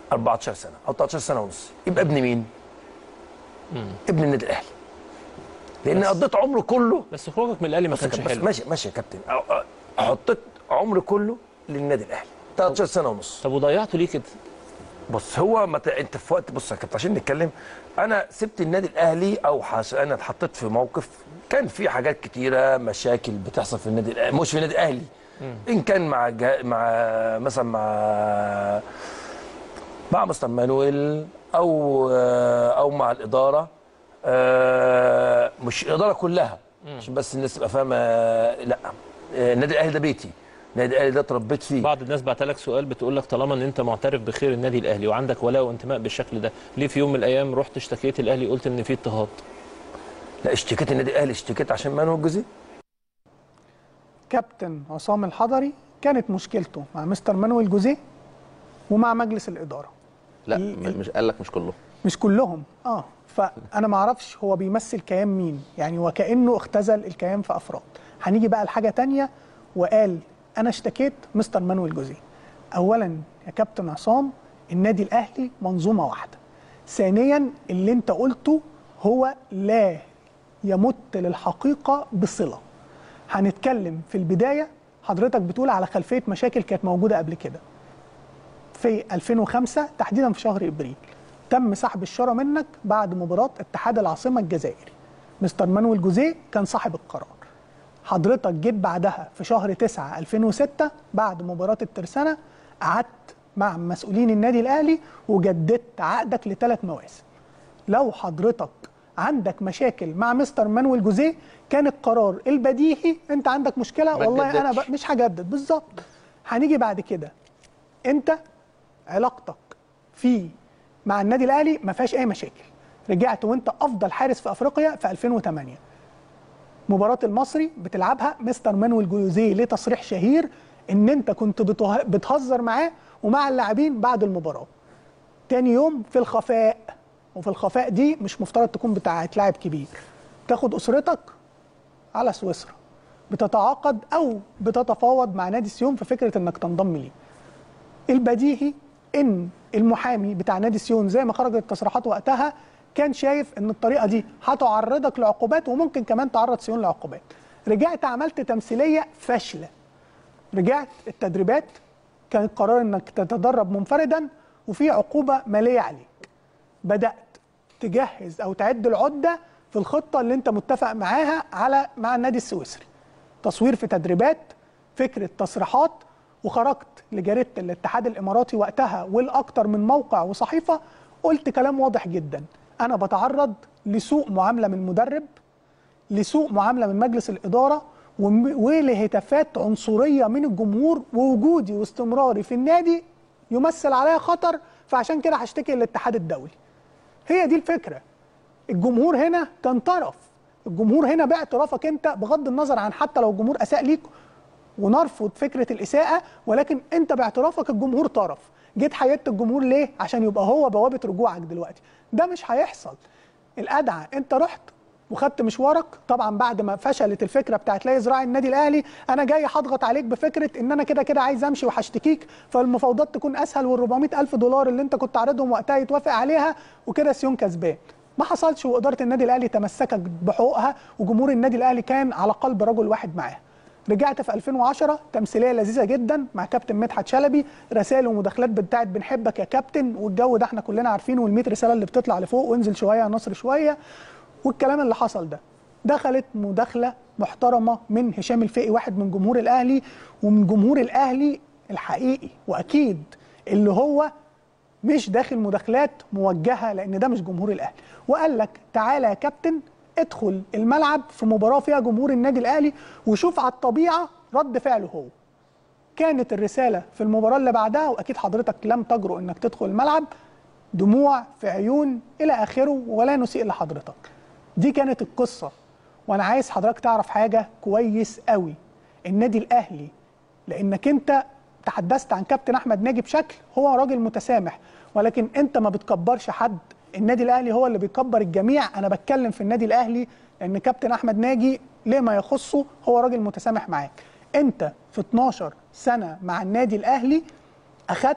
14 سنه او 13 سنه ونص، يبقى ابن مين؟ ابن النادي الاهلي. لان قضيت عمره كله. بس خروجك من الاهلي ما كانش حلو. ماشي يا كابتن، حطيت عمري كله للنادي الاهلي 13 سنه ونص. طب وضيعته ليه كده؟ بص هو انت في وقت، بص يا كابتن عشان نتكلم، انا سبت النادي الاهلي انا اتحطيت في موقف كان في حاجات كتيره، مشاكل بتحصل في النادي الاهلي، مش في النادي الاهلي، ان كان مع مثلا مع مستر مانويل او مع الاداره، مش الاداره كلها عشان بس الناس تبقى فاهمه. لا، النادي الاهلي ده بيتي، النادي الاهلي ده اتربيت فيه. بعض الناس بعتلك سؤال بتقول لك طالما ان انت معترف بخير النادي الاهلي وعندك ولاء وانتماء بالشكل ده، ليه في يوم من الايام رحت اشتكيت الاهلي قلت ان في اضطهاد؟ لا، اشتكيت النادي الاهلي، اشتكيت عشان مانويل الجوزيه. كابتن عصام الحضري كانت مشكلته مع مستر مانويل جوزيه ومع مجلس الاداره. لا مش قال لك مش كلهم. مش كلهم. فانا ما اعرفش هو بيمثل كيان مين، يعني وكانه اختزل الكيان في افراد. هنيجي بقى لحاجه ثانيه، وقال انا اشتكيت مستر مانويل جوزيه. اولا يا كابتن عصام، النادي الاهلي منظومه واحده. ثانيا اللي انت قلته هو لا يمت للحقيقه بصله. هنتكلم في البدايه، حضرتك بتقول على خلفيه مشاكل كانت موجوده قبل كده. في 2005 تحديدا في شهر ابريل تم سحب الشاره منك بعد مباراه اتحاد العاصمه الجزائري. مستر مانويل جوزيه كان صاحب القرار. حضرتك جيت بعدها في شهر 9 2006 بعد مباراه الترسانه، قعدت مع مسؤولين النادي الاهلي وجددت عقدك ل3 مواسم. لو حضرتك عندك مشاكل مع مستر مانويل جوزيه، كان القرار البديهي انت عندك مشكله، والله انا مش هجدد. بالظبط. هنيجي بعد كده، انت علاقتك مع النادي الاهلي ما فيهاش اي مشاكل. رجعت وانت افضل حارس في افريقيا في 2008. مباراه المصري بتلعبها، مستر مانويل جوزيه ليه تصريح شهير ان انت كنت بتهزر معاه ومع اللاعبين بعد المباراه. تاني يوم في الخفاء، وفي الخفاء دي مش مفترض تكون بتاعت لاعب كبير، تاخد اسرتك على سويسرا، بتتعاقد او بتتفاوض مع نادي سيون في فكره انك تنضم ليه. البديهي ان المحامي بتاع نادي سيون زي ما خرجت التصريحات وقتها كان شايف ان الطريقه دي هتعرضك لعقوبات وممكن كمان تعرض سيون لعقوبات. رجعت عملت تمثيليه فاشله. رجعت التدريبات، كان القرار انك تتدرب منفردا وفي عقوبه ماليه عليك. بدات تجهز او تعد العده في الخطه اللي انت متفق معاها مع النادي السويسري. تصوير في تدريبات، فكره تصريحات، وخرجت لجريده الاتحاد الاماراتي وقتها والاكثر من موقع وصحيفه، قلت كلام واضح جدا: انا بتعرض لسوء معامله من المدرب، لسوء معامله من مجلس الاداره، ولهتافات عنصريه من الجمهور، ووجودي واستمراري في النادي يمثل عليا خطر، فعشان كده هشتكي للاتحاد الدولي. هي دي الفكره. الجمهور هنا كان طرف، الجمهور هنا باعترافك انت، بغض النظر عن حتى لو الجمهور اساء ليك ونرفض فكره الاساءه، ولكن انت باعترافك الجمهور طرف. جيت حيدت الجمهور ليه؟ عشان يبقى هو بوابه رجوعك دلوقتي. ده مش هيحصل. الادعى انت رحت وخدت مشوارك، طبعا بعد ما فشلت الفكره بتاعت لا يزرع النادي الاهلي، انا جاي هضغط عليك بفكره ان انا كده كده عايز امشي وهشتكيك، فالمفاوضات تكون اسهل، وال400,000 دولار اللي انت كنت عارضهم وقتها يتوافق عليها، وكده سيون كسبان. ما حصلش، واداره النادي الاهلي تمسكت بحقوقها، وجمهور النادي الاهلي كان على قلب رجل واحد معاها. رجعت في 2010 تمثيليه لذيذه جدا مع كابتن مدحت شلبي، رسائل ومداخلات بتاعت بنحبك يا كابتن، والجو ده احنا كلنا عارفينه، وال100 رساله اللي بتطلع لفوق وانزل شويه يا نصر شويه، والكلام اللي حصل ده. دخلت مداخله محترمه من هشام الفقي، واحد من جمهور الاهلي، ومن جمهور الاهلي الحقيقي، واكيد اللي هو مش داخل مداخلات موجهه، لان ده مش جمهور الاهلي، وقال لك تعالى يا كابتن ادخل الملعب في مباراه فيها جمهور النادي الاهلي وشوف على الطبيعه رد فعله هو. كانت الرساله في المباراه اللي بعدها، واكيد حضرتك لم تجرؤ انك تدخل الملعب، دموع في عيون الى اخره، ولا نسيء لحضرتك. دي كانت القصه. وانا عايز حضرتك تعرف حاجه كويس قوي: النادي الاهلي، لانك انت تحدثت عن كابتن احمد ناجي بشكل هو راجل متسامح، ولكن انت ما بتكبرش حد. النادي الاهلي هو اللي بيكبر الجميع. انا بتكلم في النادي الاهلي لان كابتن احمد ناجي ليه ما يخصه هو راجل متسامح معاك. انت في 12 سنه مع النادي الاهلي اخذت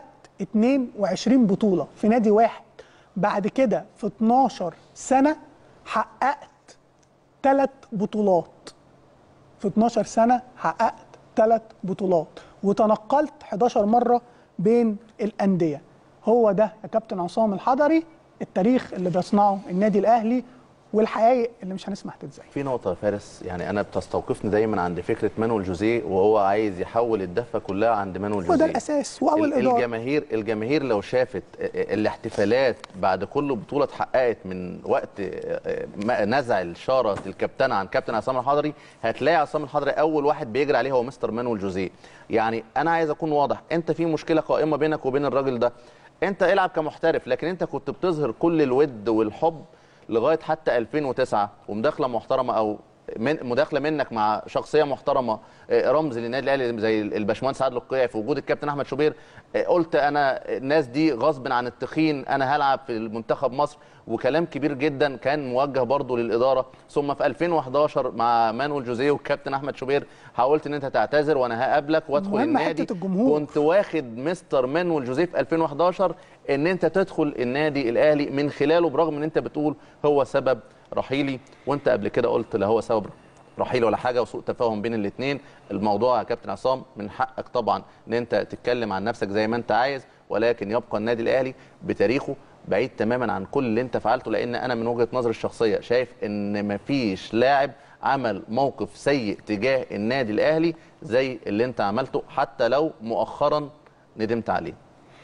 22 بطوله في نادي واحد. بعد كده في 12 سنه حققت 3 بطولات. في 12 سنه حققت 3 بطولات وتنقلت 11 مره بين الانديه. هو ده يا كابتن عصام الحضري التاريخ اللي بيصنعه النادي الاهلي والحقائق اللي مش هنسمح تتزايد. في نقطة يا فارس، يعني أنا بتستوقفني دايما عند فكرة مانويل جوزيه وهو عايز يحول الدفة كلها عند مانويل جوزيه. وده الأساس وأول إدارة. الجماهير لو شافت الاحتفالات بعد كل بطولة اتحققت من وقت نزع الشارة الكابتن عن كابتن عصام الحضري، هتلاقي عصام الحضري أول واحد بيجري عليه هو مستر مانويل جوزيه. يعني أنا عايز أكون واضح، أنت في مشكلة قائمة بينك وبين الراجل ده. أنت العب كمحترف، لكن أنت كنت بتظهر كل الود والحب لغايه حتى 2009 ومداخله محترمه او مداخله منك مع شخصيه محترمه رمز للنادي الاهلي زي الباشمهندس عادل القيعي في وجود الكابتن احمد شوبير. قلت انا الناس دي غصب عن التخين انا هلعب في المنتخب مصر، وكلام كبير جدا كان موجه برضه للاداره. ثم في 2011 مع مانويل جوزيه والكابتن احمد شوبير حاولت ان انت تعتذر وانا هقابلك وادخل النادي. كنت واخد مستر مانويل جوزيه في 2011 ان انت تدخل النادي الاهلي من خلاله، برغم ان انت بتقول هو سبب رحيلي، وانت قبل كده قلت لا هو سبب رحيل ولا حاجه وسوء تفاهم بين الاثنين. الموضوع يا كابتن عصام من حقك طبعا ان انت تتكلم عن نفسك زي ما انت عايز، ولكن يبقى النادي الاهلي بتاريخه بعيد تماما عن كل اللي انت فعلته. لان انا من وجهه نظري الشخصيه شايف ان مفيش لاعب عمل موقف سيء تجاه النادي الاهلي زي اللي انت عملته، حتى لو مؤخرا ندمت عليه.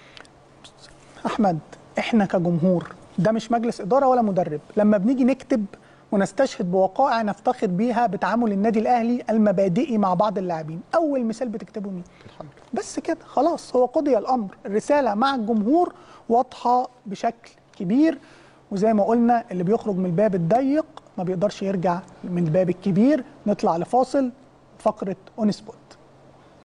احمد، احنا كجمهور، ده مش مجلس اداره ولا مدرب، لما بنيجي نكتب ونستشهد بوقائع نفتخر بيها بتعامل النادي الاهلي المبادئي مع بعض اللاعبين، اول مثال بتكتبه مين؟ بس كده خلاص، هو قضي الامر. الرساله مع الجمهور واضحه بشكل كبير، وزي ما قلنا اللي بيخرج من الباب الضيق ما بيقدرش يرجع من الباب الكبير. نطلع لفاصل، فقره اون سبوت.